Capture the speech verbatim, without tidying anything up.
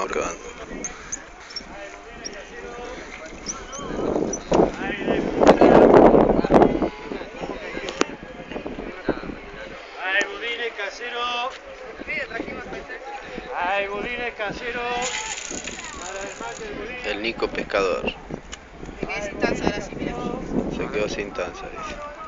estamos probando. Hay budines caseros. Hay budines caseros. Para el mate el budín. El Nico pescador. Me quedé sin taza ahora sí, mira. Se quedó sin tanza, dice.